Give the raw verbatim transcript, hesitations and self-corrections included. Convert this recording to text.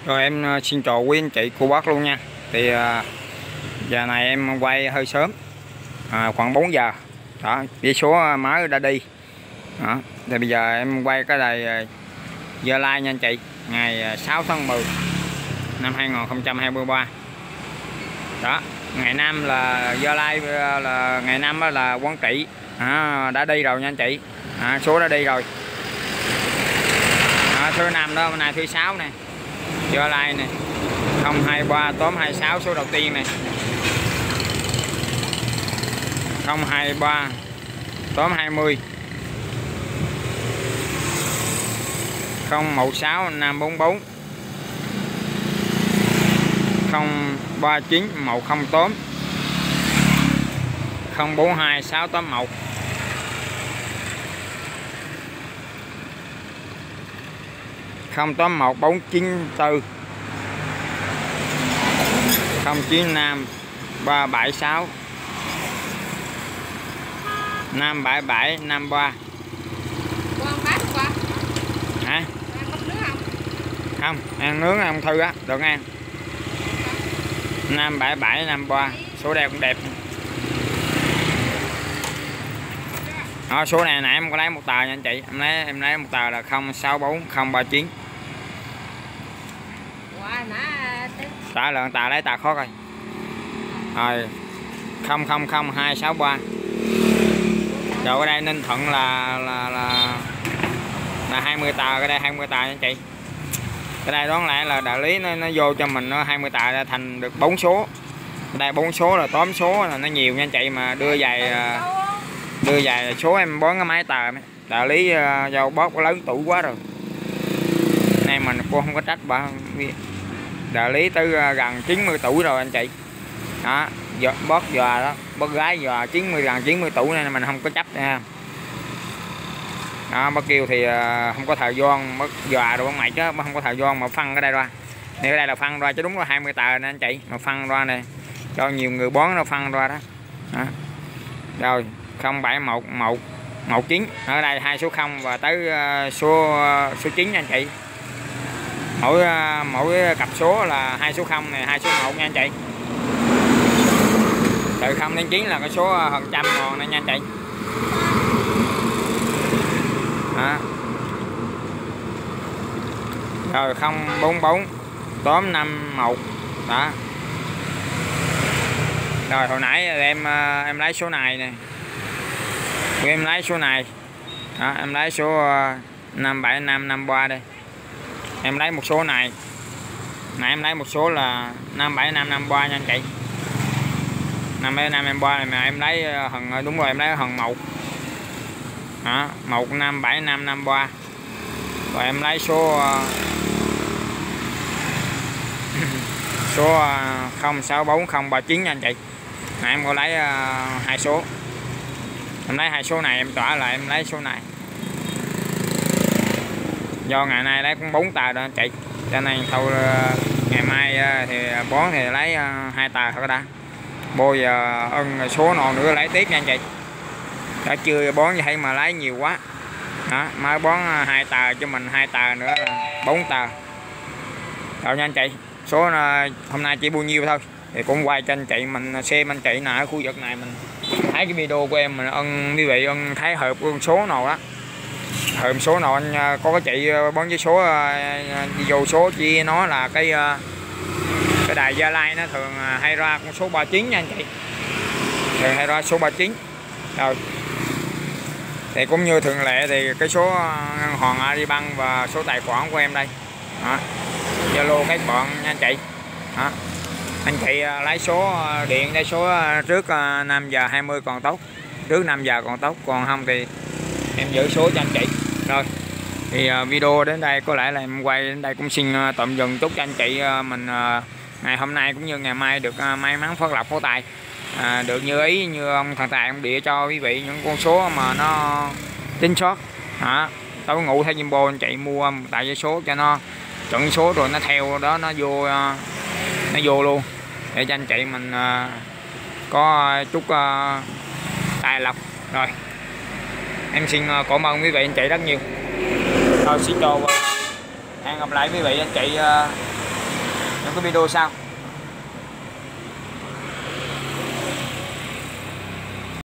Rồi em xin chào quý anh chị cô bác luôn nha. Thì à, giờ này em quay hơi sớm, à, khoảng bốn giờ đó, với số máy đã đi đó. Thì bây giờ em quay cái này Gia Lai nha anh chị, ngày sáu tháng mười năm hai nghìn không trăm hai mươi ba đó. Ngày năm là Gia Lai, là ngày năm là Quảng Trị à, đã đi rồi nha anh chị, à, số đã đi rồi. À, thứ năm đó, hôm nay thứ sáu này, Gia Lai này không hai ba tóm hai sáu số đầu tiên này, không hai ba tóm hai mươi, không một sáu năm bốn bốn, không ba chín một không tóm, không bốn hai sáu tám một, không tám một bốn chín tư, không chín năm ba bảy sáu, năm bảy bảy năm ba. Hả? Không, ăn nướng ăn thư á, được ăn. năm bảy bảy năm ba, số đây cũng đẹp. Đó, số này nãy em có lấy một tờ nha anh chị, em lấy em lấy một tờ là không sáu bốn không ba chín. Tờ lượng tờ lấy tờ khó coi. Rồi không không không hai sáu ba. Rồi ở đây Ninh Thuận là là là là hai mươi tờ, cái đây hai mươi tờ nha anh chị. Cái đây đoán lại là đại lý nó, nó vô cho mình nó hai mươi tờ ra thành được bốn số. Đây bốn số là tóm số là nó nhiều nha anh chị, mà đưa về đưa về số em bón cái máy tờ. Đại lý uh, do bóp có lớn tuổi quá rồi. Nay mình cô không có trách bà. Đại lý tới uh, gần chín mươi tuổi rồi anh chị. Đó, bóp dò đó, bóp gái dò chín mươi gần chín mươi tuổi nên mình không có chấp nha. Đó, bác kêu thì uh, không có thời gian, bác dò rồi mày chứ không có thời gian mà phân cái đây ra. Thì cái đây là phân ra chứ đúng là hai mươi tờ nè anh chị, mà phân ra này cho nhiều người bón nó phân ra đó. Đó. Rồi không bảy một một một chín, ở đây hai số không và tới uh, số uh, số chín nha anh chị. Mỗi uh, mỗi cặp số là hai số không này, hai số một nha anh chị. Từ không đến chín là cái số phần trăm ngon này nha anh chị. Đó. Rồi không bốn bốn tóm năm một đó. Rồi hồi nãy em em lấy số này nè, em lấy số này đó, em lấy số năm bảy năm năm ba đây, em lấy một số này nãy em lấy một số là năm bảy năm năm ba nha anh chị. Năm bảy năm năm ba này mà em lấy hần, đúng rồi em lấy hần một đó, một năm bảy năm năm ba. Rồi em lấy số số không sáu bốn không ba chín nha anh chị. Nãy em có lấy uh, hai số, em lấy hai số này, em tỏa lại em lấy số này. Do ngày nay lấy cũng bốn tờ đó anh chị, cho nên thôi uh, ngày mai uh, thì bón thì lấy uh, hai tờ thôi đã. Bôi giờ ân số nào nữa lấy tiếp nha anh chị. Đã chưa bón vậy mà lấy nhiều quá. Đó, mới bón hai tờ cho mình, hai tờ nữa là bốn tờ. Rồi nha anh chị. Số uh, hôm nay chỉ bao nhiêu thôi thì cũng quay cho anh chị mình xem anh chị nào ở khu vực này mình thấy cái video của em mình ân quý vị ân thấy hợp con số nào đó, hợp số nào anh có cái chị bón với số đi vô số chia nó là cái cái đài Gia Lai nó thường hay ra con số ba chín nha anh chị, thường hay ra số ba chín. Rồi thì cũng như thường lệ thì cái số ngân hàng Agribank và số tài khoản của em đây đó, Zalo các bạn nha anh chị. Đó. Anh chị lấy số điện đây, số trước năm giờ hai mươi còn tốt, trước năm giờ còn tốt, còn không thì em giữ số cho anh chị. Rồi thì video đến đây có lẽ là em quay đến đây cũng xin tạm dừng, chúc cho anh chị mình ngày hôm nay cũng như ngày mai được may mắn phát lộc phát tài, à, được như ý như ông thần tài ông địa cho quý vị những con số mà nó chính xác. Hả, tối ngủ theo Jumbo anh chị mua tại với số cho nó chuẩn số rồi nó theo đó nó vô nó vô luôn để cho anh chị mình uh, có chút uh, tài lộc. Rồi em xin uh, cảm ơn quý vị anh chị rất nhiều. Thôi xin chào, hẹn gặp lại quý vị anh chị uh, những cái video sau.